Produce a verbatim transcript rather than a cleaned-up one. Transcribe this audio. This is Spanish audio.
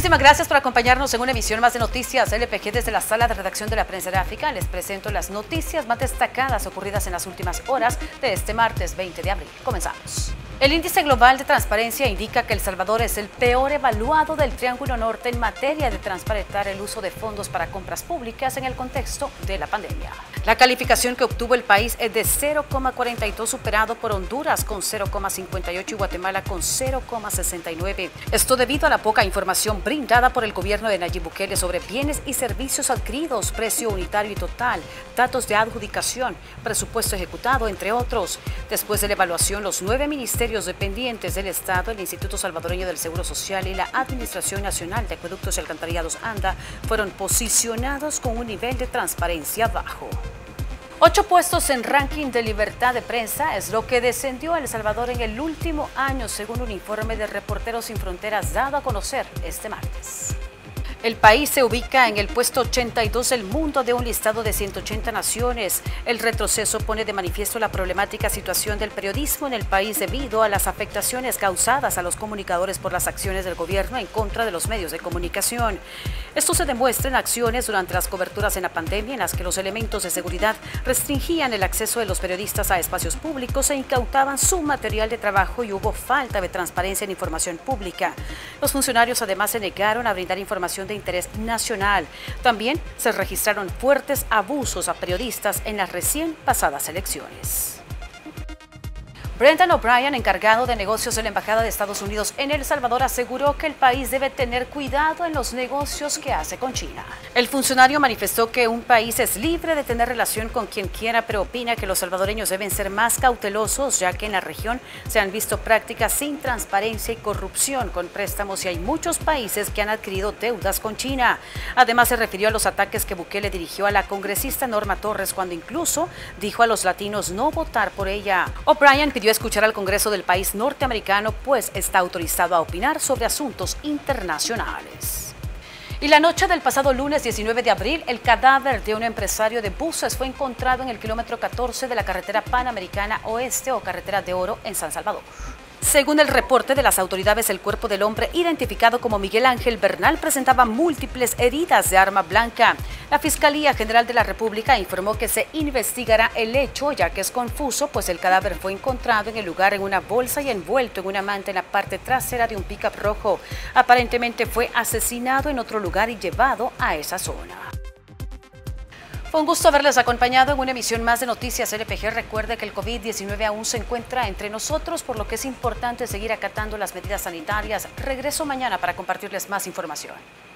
Muchísimas gracias por acompañarnos en una emisión más de Noticias L P G desde la sala de redacción de la Prensa Gráfica. Les presento las noticias más destacadas ocurridas en las últimas horas de este martes veinte de abril. Comenzamos. El índice global de transparencia indica que El Salvador es el peor evaluado del Triángulo Norte en materia de transparentar el uso de fondos para compras públicas en el contexto de la pandemia. La calificación que obtuvo el país es de cero coma cuarenta y dos, superado por Honduras con cero coma cincuenta y ocho y Guatemala con cero coma sesenta y nueve. Esto debido a la poca información brindada por el gobierno de Nayib Bukele sobre bienes y servicios adquiridos, precio unitario y total, datos de adjudicación, presupuesto ejecutado, entre otros. Después de la evaluación, los nueve ministerios dependientes del Estado, el Instituto Salvadoreño del Seguro Social y la Administración Nacional de Acueductos y Alcantarillados ANDA fueron posicionados con un nivel de transparencia bajo. Ocho puestos en ranking de libertad de prensa es lo que descendió a El Salvador en el último año, según un informe de Reporteros Sin Fronteras dado a conocer este martes. El país se ubica en el puesto ochenta y dos del mundo de un listado de ciento ochenta naciones. El retroceso pone de manifiesto la problemática situación del periodismo en el país debido a las afectaciones causadas a los comunicadores por las acciones del gobierno en contra de los medios de comunicación. Esto se demuestra en acciones durante las coberturas en la pandemia en las que los elementos de seguridad restringían el acceso de los periodistas a espacios públicos e incautaban su material de trabajo y hubo falta de transparencia en información pública. Los funcionarios además se negaron a brindar información de interés nacional. También se registraron fuertes abusos a periodistas en las recién pasadas elecciones. Brendan O'Brien, encargado de negocios de la Embajada de Estados Unidos en El Salvador, aseguró que el país debe tener cuidado en los negocios que hace con China. El funcionario manifestó que un país es libre de tener relación con quien quiera, pero opina que los salvadoreños deben ser más cautelosos, ya que en la región se han visto prácticas sin transparencia y corrupción con préstamos y hay muchos países que han adquirido deudas con China. Además, se refirió a los ataques que Bukele dirigió a la congresista Norma Torres cuando incluso dijo a los latinos no votar por ella. O'Brien pidió escuchar al Congreso del país norteamericano, pues está autorizado a opinar sobre asuntos internacionales. Y la noche del pasado lunes diecinueve de abril, el cadáver de un empresario de buses fue encontrado en el kilómetro catorce de la carretera Panamericana Oeste o Carretera de Oro en San Salvador. Según el reporte de las autoridades, el cuerpo del hombre, identificado como Miguel Ángel Bernal, presentaba múltiples heridas de arma blanca. La Fiscalía General de la República informó que se investigará el hecho, ya que es confuso, pues el cadáver fue encontrado en el lugar en una bolsa y envuelto en una manta en la parte trasera de un pick-up rojo. Aparentemente fue asesinado en otro lugar y llevado a esa zona. Fue un gusto haberles acompañado en una emisión más de Noticias L P G. Recuerde que el COVID diecinueve aún se encuentra entre nosotros, por lo que es importante seguir acatando las medidas sanitarias. Regreso mañana para compartirles más información.